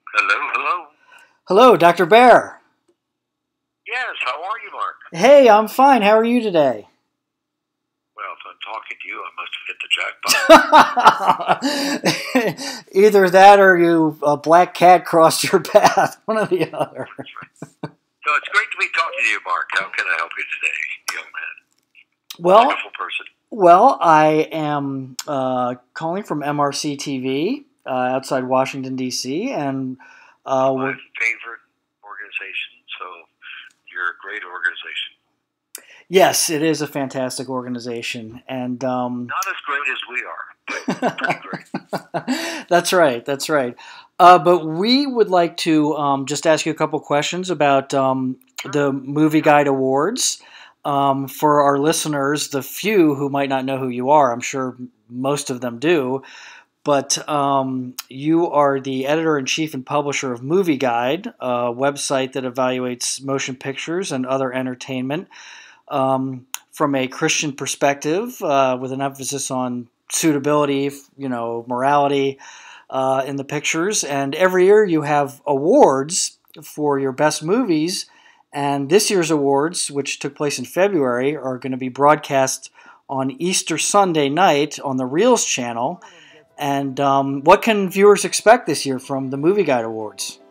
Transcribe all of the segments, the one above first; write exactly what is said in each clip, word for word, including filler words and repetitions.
Hello, hello. Hello, Doctor Baehr. Yes, how are you, Mark? Hey, I'm fine. How are you today? Well, if I'm talking to you, I must have hit the jackpot. Either that or you a black cat crossed your path. One or the other. That's right. So it's great to be talking to you, Mark. How can I help you today, young man? Well, Wonderful person. well, I am uh, calling from M R C T V uh, outside Washington D C, and uh, My we're favorite organization, so you're a great organization. yes, it is a fantastic organization, and um, Not as great as we are, but pretty great. that's right. That's right. Uh, but we would like to um, just ask you a couple questions about um, Sure. the Movie Guide Awards. Um, for our listeners, the few who might not know who you are, I'm sure most of them do. But um, you are the editor in chief and publisher of Movie Guide, a website that evaluates motion pictures and other entertainment um, from a Christian perspective, uh, with an emphasis on suitability, you know, morality uh, in the pictures. And every year you have awards for your best movies. And this year's awards, which took place in February, are going to be broadcast on Easter Sunday night on the Reels channel. And um, what can viewers expect this year from the Movie Guide Awards?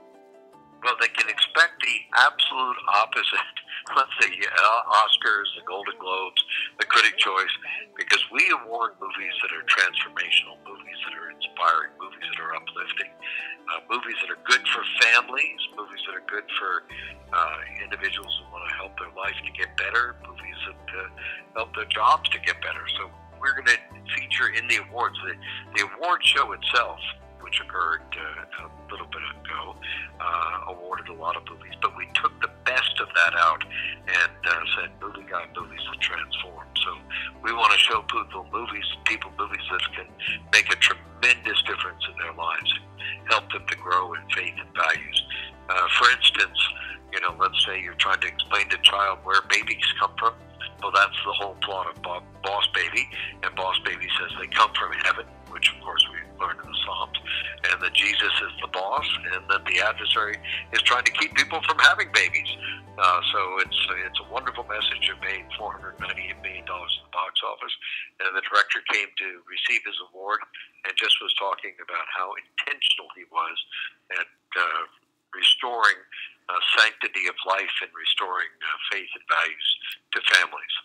Well, they can expect the absolute opposite. Let's say uh, Oscars, the Golden Globes, the Critic Choice, because we award movies that are transformational, movies that are inspiring, movies that are uplifting, uh, movies that are good for families, movies that are good for uh, individuals who want to help their life to get better, movies that uh, help their jobs to get better. So we're going to feature in the awards. The, the award show itself, which occurred uh, a little bit ago, uh, awarded a lot of movies, but we took the best of that out and uh, said Movie Guide movies that transform. So we want to show people movies, people movies that can make a tremendous difference in their lives and help them to grow in faith and values. Uh, for instance, you know, let's say you're trying to explain to a child where babies come from. Well, that's the whole plot of Boss Baby, and Boss Baby says they come from heaven, which of course we learned in the Psalms, and that Jesus is the boss, and that the adversary is trying to keep people from having babies. Uh, so it's it's a wonderful message. It made four hundred ninety-eight million dollars in the box office, and the director came to receive his award and just was talking about how intentional he was at uh, restoring uh, sanctity of life and restoring uh, faith and values to families.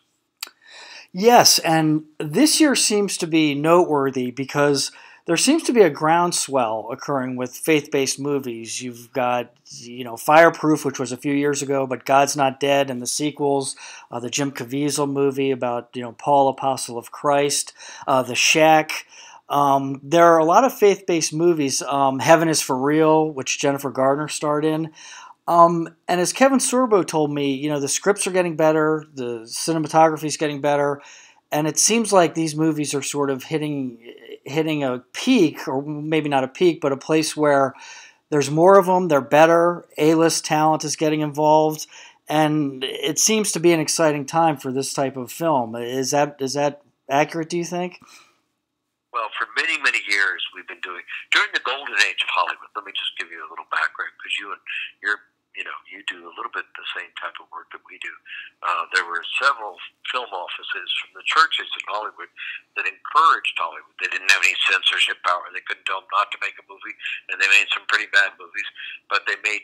Yes, and this year seems to be noteworthy because there seems to be a groundswell occurring with faith-based movies. You've got, you know, Fireproof, which was a few years ago, but God's Not Dead, and the sequels, uh, the Jim Caviezel movie about, you know, Paul, Apostle of Christ, uh, The Shack. Um, there are a lot of faith-based movies. Um, Heaven is for Real, which Jennifer Gardner starred in. Um, and as Kevin Sorbo told me, you know, the scripts are getting better, the cinematography is getting better, and it seems like these movies are sort of hitting hitting a peak, or maybe not a peak, but a place where there's more of them, they're better, A-list talent is getting involved, and it seems to be an exciting time for this type of film. Is that is that accurate, do you think? Well, for many, many years, we've been doing, during the golden age of Hollywood, let me just give you a little background, because you and you're, you know, you do a little bit the same type of work that we do. Uh, there were several film offices from the churches in Hollywood that encouraged Hollywood. They didn't have any censorship power. They couldn't tell them not to make a movie, and they made some pretty bad movies, but they made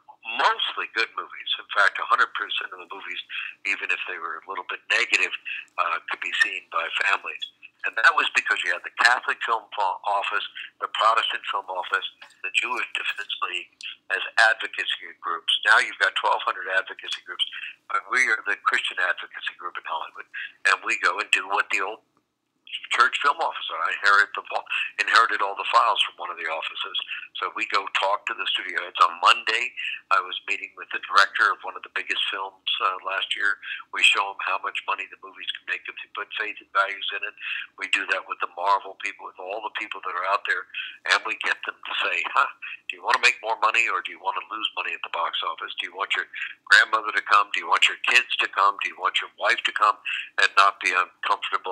mostly good movies. In fact, one hundred percent of the movies, even if they were a little bit negative, uh, could be seen by families. And that was because you had the Catholic Film Office, the Protestant Film Office, the Jewish Defense League as advocacy groups. Now you've got twelve hundred advocacy groups. But we are the Christian advocacy group in Hollywood, and we go and do what the old church film officer. I inherited the inherited all the files from one of the offices. So we go talk to the studio heads. On Monday, I was meeting with the director of one of the biggest films uh, last year. We show them how much money the movies can make if they put faith and values in it. We do that with the Marvel people, with all the people that are out there, and we get them to say, huh, do you want to make more money, or do you want to lose money at the box office? Do you want your grandmother to come? Do you want your kids to come? Do you want your wife to come and not be uncomfortable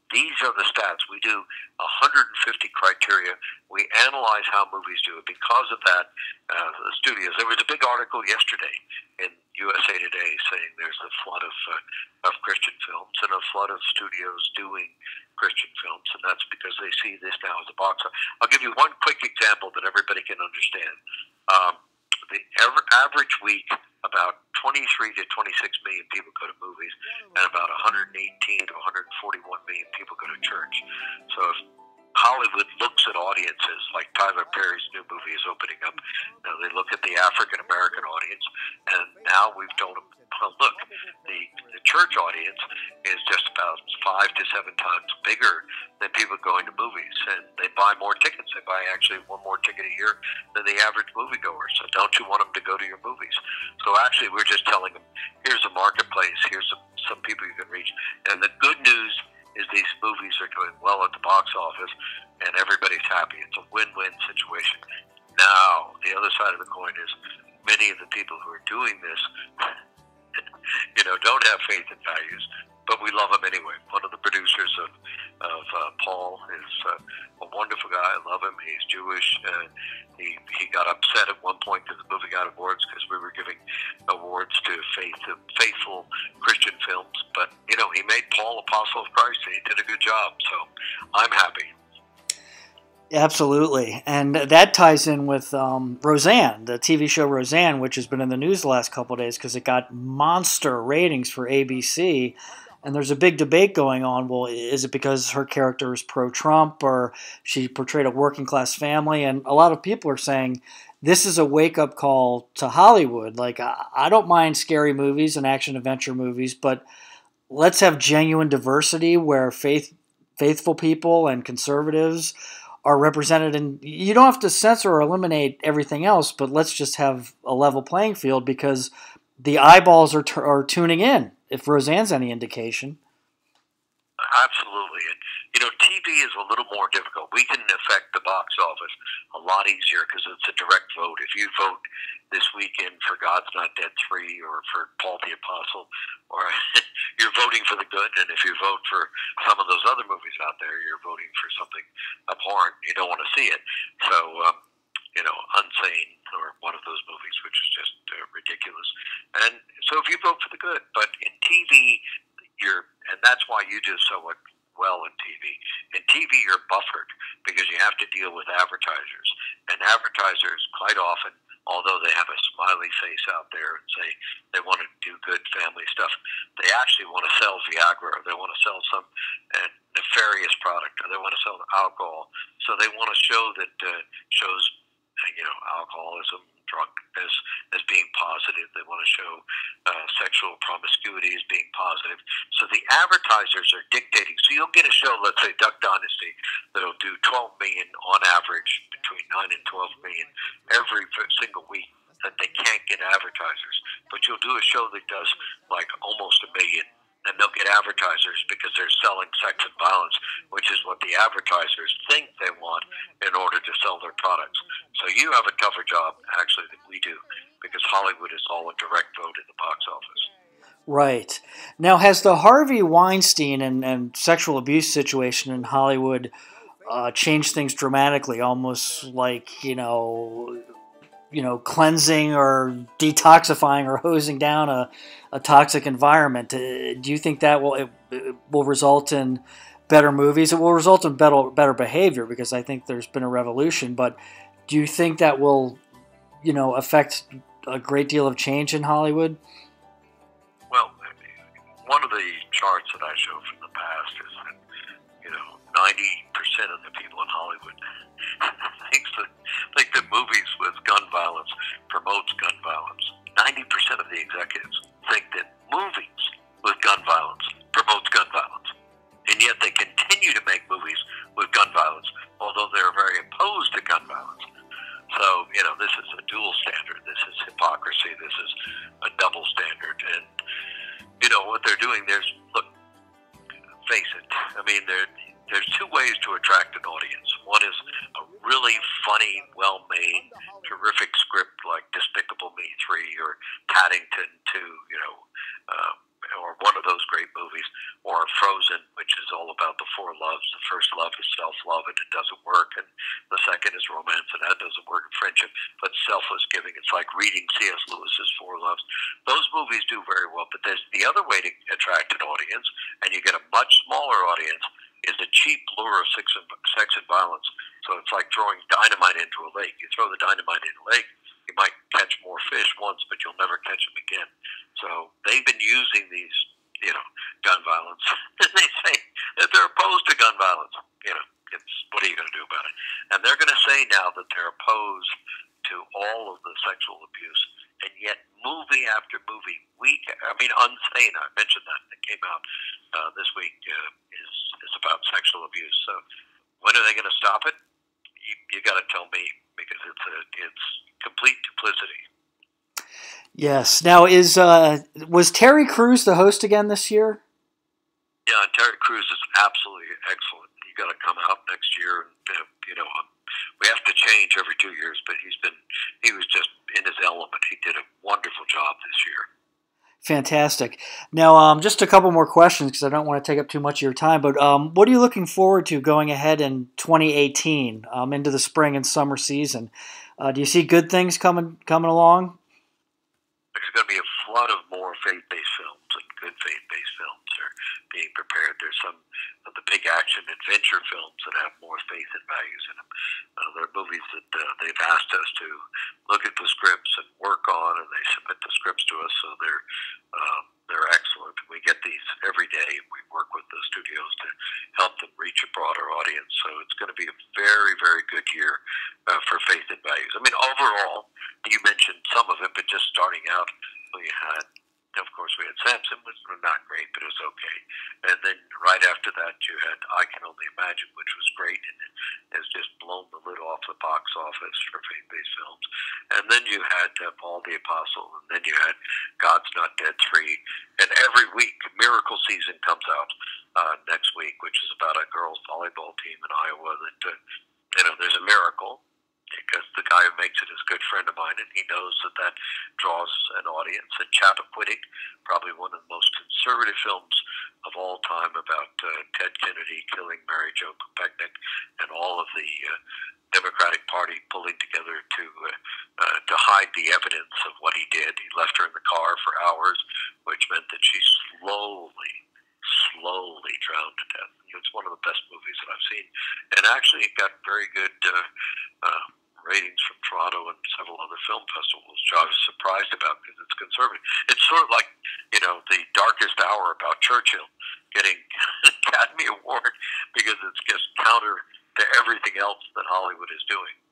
These are the stats. We do one hundred fifty criteria. We analyze how movies do it. Because of that, uh, the studios, there was a big article yesterday in U S A Today saying there's a flood of, uh, of Christian films and a flood of studios doing Christian films, and that's because they see this now as a box office. I'll give you one quick example that everybody can understand. Um, the average week, about twenty-three to twenty-six million people go to movies, and about one hundred eighteen to one hundred forty-one million people go to church. So if Hollywood looks at audiences, like Tyler Perry's new movie is opening up, now they look at the African American audience, and now we've told them, well, look, the, the church audience is just about five to seven times bigger than people going to movies, and they buy more tickets. They buy actually one more ticket a year than the average moviegoer. So don't you want them to go to your movies? So actually, we're just telling them, here's a marketplace, here's some, some people you can reach. And the good news is these movies are doing well at the box office, and everybody's happy. It's a win-win situation. Now, the other side of the coin is many of the people who are doing this, you know, don't have faith and values, but we love him anyway. One of the producers of, of uh, Paul is uh, a wonderful guy. I love him. He's Jewish. Uh, he, he got upset at one point to the Movieguide Awards because we were giving awards to faith, faithful Christian films. But, you know, he made Paul Apostle of Christ, and he did a good job. So I'm happy. Absolutely. And that ties in with um, Roseanne, the T V show Roseanne, which has been in the news the last couple of days because it got monster ratings for A B C. And there's a big debate going on. Well, is it because her character is pro-Trump or she portrayed a working-class family? And a lot of people are saying this is a wake-up call to Hollywood. Like, I don't mind scary movies and action-adventure movies, but let's have genuine diversity where faith, faithful people and conservatives are represented, and you don't have to censor or eliminate everything else, but let's just have a level playing field because the eyeballs are, t- are tuning in, if Roseanne's any indication. Absolutely. And, you know, T V is a little more difficult. We can affect the box office a lot easier because it's a direct vote. If you vote this weekend for God's Not Dead three or for Paul the Apostle, or you're voting for the good, and if you vote for some of those other movies out there, you're voting for something abhorrent. You don't want to see it. So, um, you know, Unsane or one of those movies, which is just uh, ridiculous. And so if you vote for the good, but in T V, you're, and that's why you do so well in T V. In T V, you're buffered because you have to deal with advertisers. And advertisers, quite often, although they have a smiley face out there and say they want to do good family stuff, they actually want to sell Viagra, or they want to sell some uh, nefarious product, or they want to sell alcohol. So they want to show that uh, shows, you know, alcoholism, drunkenness as being positive. They want to show uh, sexual promiscuity as being positive. So the advertisers are dictating. So you'll get a show, let's say Duck Dynasty, that'll do twelve million on average, between nine and twelve million every single week, that they can't get advertisers. But you'll do a show that does like almost a million, and they'll get advertisers because they're selling sex and violence, which is what the advertisers think they want in order to sell their products. So you have a tougher job, actually, than we do, because Hollywood is all a direct vote in the box office. Right. Now, has the Harvey Weinstein and, and sexual abuse situation in Hollywood uh, changed things dramatically, almost like, you know, you know, cleansing or detoxifying or hosing down a, a toxic environment? Uh, do you think that will it, it will result in better movies? It will result in better better behavior because I think there's been a revolution. But do you think that will, you know, affect a great deal of change in Hollywood? Well, one of the charts that I show from the past is that, you know, ninety percent of the people in Hollywood thinks that think that movies with gun violence promotes gun violence. ninety percent of the executives think that movies with gun violence promotes gun violence. And yet they continue to make movies with gun violence, although they're very opposed to gun violence. So, you know, this is a dual standard. This is hypocrisy. This is a double standard. And, you know, what they're doing, there's, look, face it, I mean, there, there's two ways to attract an audience. One is a really funny, well-made, terrific script like Despicable Me three or Paddington two, you know, um, or one of those great movies, or Frozen, which is all about the four selfless giving. It's like reading C S. Lewis's Four Loves. Those movies do very well, but there's the other way to attract an audience, and you get a much smaller audience, is a cheap lure of sex and, sex and violence. So it's like throwing dynamite into a lake. You throw the dynamite in a lake, you might catch more fish once, but you'll never catch them again. So they've been using these, you know, gun violence. They say that they're opposed to gun violence. You know, it's what are you going to do about it? And they're going to say now that they're opposed to all of the sexual abuse, and yet movie after movie, week, I mean, Unsane, I mentioned that, that came out uh, this week, uh, is, is about sexual abuse. So when are they going to stop it? You, you got to tell me, because it's a, it's complete duplicity. Yes. Now, is uh, was Terry Crews the host again this year? Yeah, and Terry Crews is absolutely excellent. You got to come out next year, and uh, you know, um, we have to change every two years, but he's been, he was just in his element. He did a wonderful job this year. Fantastic. Now, um, just a couple more questions because I don't want to take up too much of your time. But um, what are you looking forward to going ahead in twenty eighteen, um, into the spring and summer season? Uh, do you see good things coming coming along? There's going to be a flood of more faith-based films, and good faith-based films are being prepared. There's some of the big action adventure films that have more faith and values in them. Uh, there are movies that uh, they've asked us to look at the scripts and work on, and they submit the scripts to us, so they're um, they're excellent. We get these every day. We work with the studios to help them reach a broader audience. So it's going to be a very, very good year uh, for faith and values. I mean, overall, you mentioned some of it, but just starting out, we had, of course, we had Samson, which was not great, but it was okay. And then right after that, you had I Can Only Imagine, which was great, and it has just blown the lid off the box office for faith-based films. And then you had uh, Paul the Apostle, and then you had God's Not Dead three. And every week, Miracle Season comes out uh, next week, which is about a girls' volleyball team in Iowa that, uh, you know, there's a miracle, because the guy who makes it is a good friend of mine, and he knows that that draws an audience. And Chappaquiddick, probably one of the most conservative films of all time, about uh, Ted Kennedy killing Mary Jo Kopechne, and all of the uh, Democratic Party pulling together to uh, uh, to hide the evidence of what he did. He left her in the car for hours, which meant that she slowly, slowly drowned to death. It's one of the best movies that I've seen, and actually it got very good uh, uh, ratings from Toronto and several other film festivals, which I was surprised about because it's conservative. It's sort of like, you know, The Darkest Hour about Churchill getting an Academy Award because it's just counter to everything else that Hollywood is doing.